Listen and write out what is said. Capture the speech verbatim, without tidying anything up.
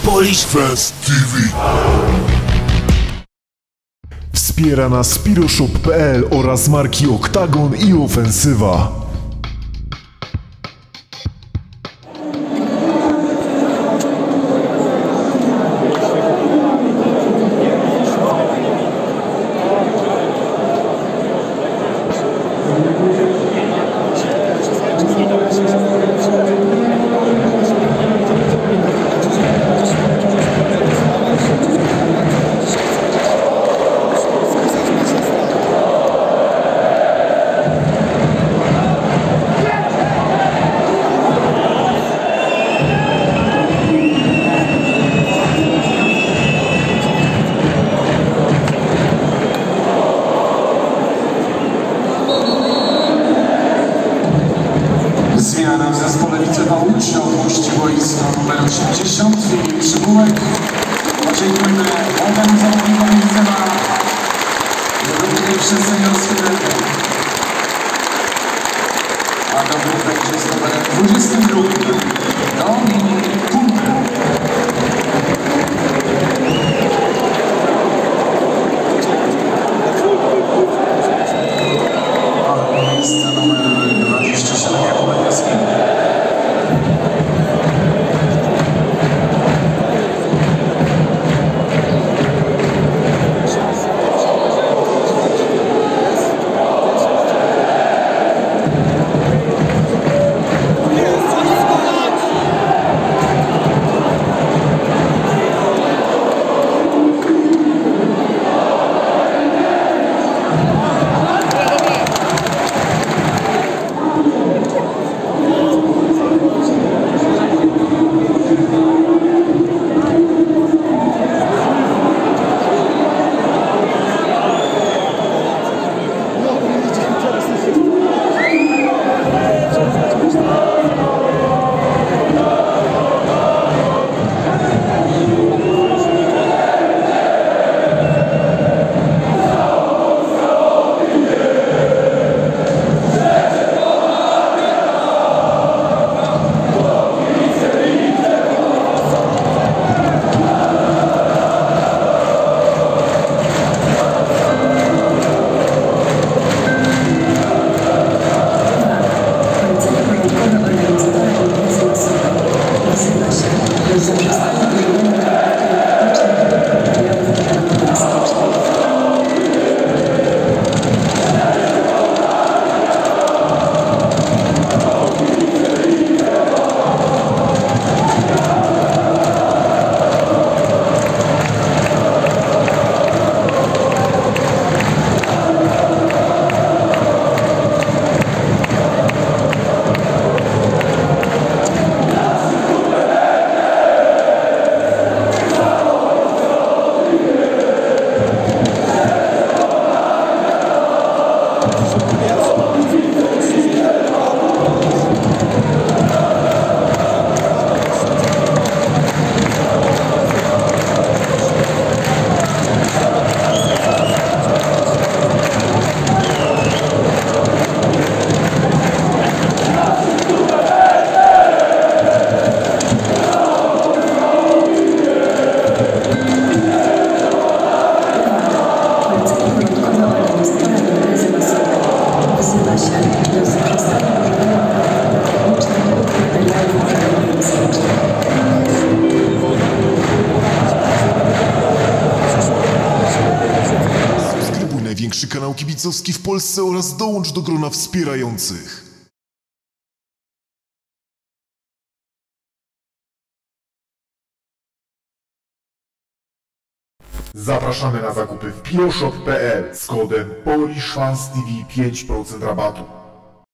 Polish Fest T V. Wspiera nas Piroshop kropka p l oraz marki Oktagon i Ofensywa. Zmiana w zespole Widzewa Łódź opuści boisko numer osiemdziesiąt Filip Przybułek. Dziękujemy organizatorowi Widzewa za pierwsze seniorskie derby. A dobry będzie z numerem dwudziestym drugim Dominik Kumpel. Miejsce numer dwadzieścia siedem Jakub Ewski. Największy kanał kibicowski w Polsce oraz dołącz do grona wspierających. Zapraszamy na zakupy w Piroshop kropka p l z kodem Polish Fans T V pięć procent rabatu.